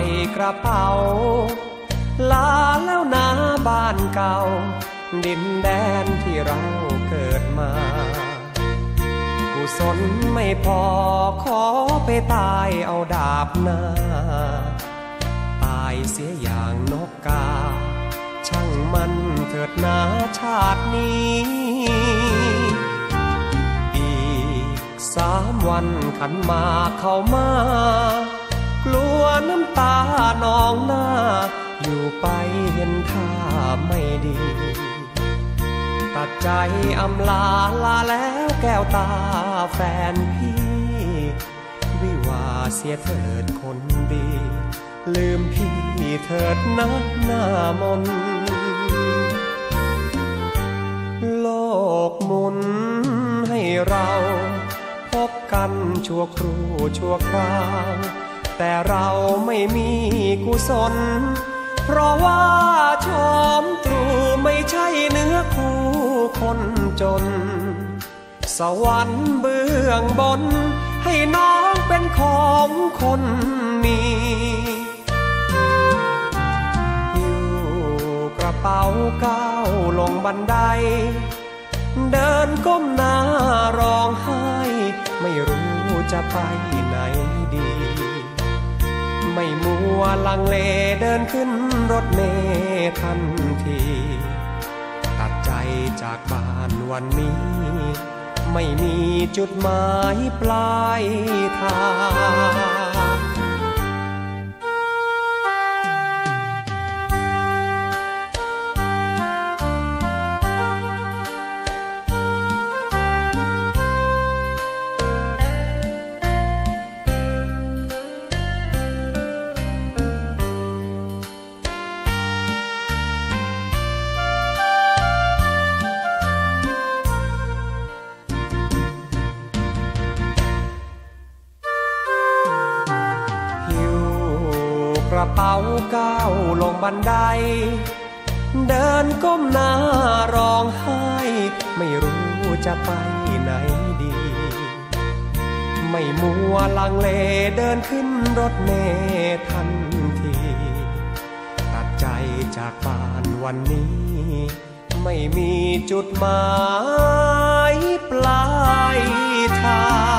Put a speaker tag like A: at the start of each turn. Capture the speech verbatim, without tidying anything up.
A: กระเป๋าลาแล้วนะบ้านเก่าดินแดนที่เราเกิดมากุศลไม่พอขอไปตายเอาดาบหน้าตายเสียอย่างนกกาช่างมันเถิดนาชาตินี้อีกสามวันขันมาเข้ามากลัวน้ำตานองหน้าอยู่ไปเห็นท่าไม่ดีตัดใจอำลาลาแล้วแก้วตาแฟนพี่วิวาเสียเถิดคนดีลืมพี่เถิดนะหน้ามนโลกหมุนให้เราพบกันชั่วครู่ชั่วคราวแต่เราไม่มีกุศลเพราะว่าชมตรูไม่ใช่เนื้อคู่คนจนสวรรค์เบื้องบนให้น้องเป็นของคนมีหิ้วกระเป๋าก้าวลงบันไดเดินก้มหน้าร้องไห้ไม่รู้จะไปไหนดีไม่มัวลังเลเดินขึ้นรถเมล์ทันทีตัดใจจากบ้านวันนี้ไม่มีจุดหมายปลายทางกระเป๋าก้าวลงบันไดเดินก้มหน้าร้องไห้ไม่รู้จะไปไหนดีไม่มัวลังเลเดินขึ้นรถเมล์ทันทีตัดใจจากบ้านวันนี้ไม่มีจุดหมายปลายทาง